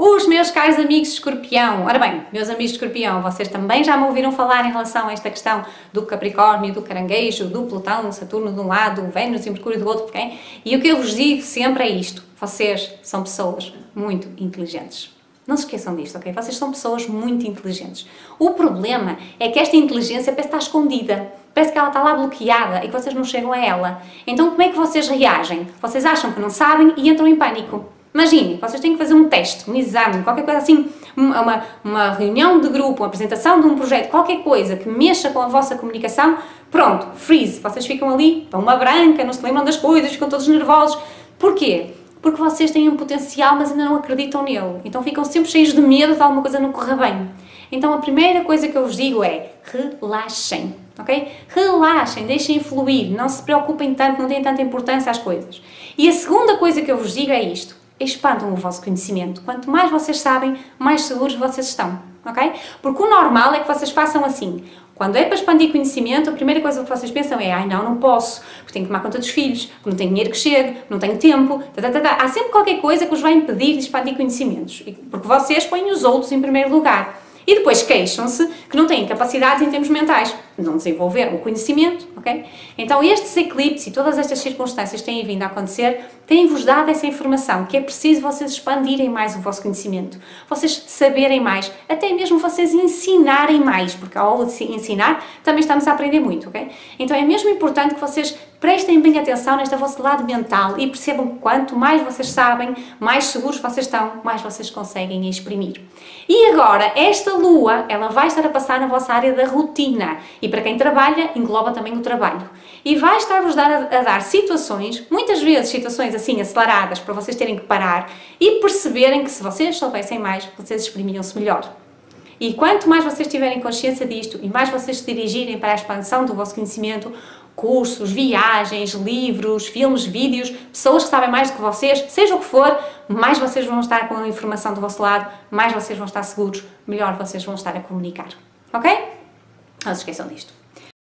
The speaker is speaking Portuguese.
Os meus caros amigos de Escorpião. Ora bem, meus amigos de Escorpião, vocês também já me ouviram falar em relação a esta questão do Capricórnio, do Caranguejo, do Plutão, Saturno de um lado, Vênus e Mercúrio do outro, ok? E o que eu vos digo sempre é isto. Vocês são pessoas muito inteligentes. Não se esqueçam disto, ok? Vocês são pessoas muito inteligentes. O problema é que esta inteligência parece estar escondida. Parece que ela está lá bloqueada e que vocês não chegam a ela. Então como é que vocês reagem? Vocês acham que não sabem e entram em pânico. Imaginem, vocês têm que fazer um teste, um exame, qualquer coisa assim, uma reunião de grupo, uma apresentação de um projeto, qualquer coisa que mexa com a vossa comunicação, pronto, freeze. Vocês ficam ali, para uma branca, não se lembram das coisas, ficam todos nervosos. Porquê? Porque vocês têm um potencial, mas ainda não acreditam nele. Então ficam sempre cheios de medo de alguma coisa não correr bem. Então a primeira coisa que eu vos digo é relaxem, ok? Relaxem, deixem fluir, não se preocupem tanto, não deem tanta importância às coisas. E a segunda coisa que eu vos digo é isto: expandam o vosso conhecimento. Quanto mais vocês sabem, mais seguros vocês estão, ok? Porque o normal é que vocês façam assim. Quando é para expandir conhecimento, a primeira coisa que vocês pensam é: ai não posso, porque tenho que tomar conta dos filhos, porque não tenho dinheiro que chegue, não tenho tempo, Há sempre qualquer coisa que os vai impedir de expandir conhecimentos, porque vocês põem os outros em primeiro lugar. E depois queixam-se que não têm capacidades em termos mentais, não desenvolveram o conhecimento, ok? Então estes eclipses e todas estas circunstâncias que têm vindo a acontecer têm-vos dado essa informação, que é preciso vocês expandirem mais o vosso conhecimento, vocês saberem mais, até mesmo vocês ensinarem mais, porque ao ensinar também estamos a aprender muito, ok? Então é mesmo importante que vocês prestem bem atenção neste vosso lado mental e percebam que quanto mais vocês sabem, mais seguros vocês estão, mais vocês conseguem exprimir. E agora, esta lua, ela vai estar a passar na vossa área da rotina. E para quem trabalha, engloba também o trabalho. E vai estar-vos a dar situações, muitas vezes situações assim aceleradas, para vocês terem que parar e perceberem que se vocês soubessem mais, vocês exprimiam-se melhor. E quanto mais vocês tiverem consciência disto e mais vocês se dirigirem para a expansão do vosso conhecimento, cursos, viagens, livros, filmes, vídeos, pessoas que sabem mais do que vocês, seja o que for, mais vocês vão estar com a informação do vosso lado, mais vocês vão estar seguros, melhor vocês vão estar a comunicar. Ok? Não se esqueçam disto.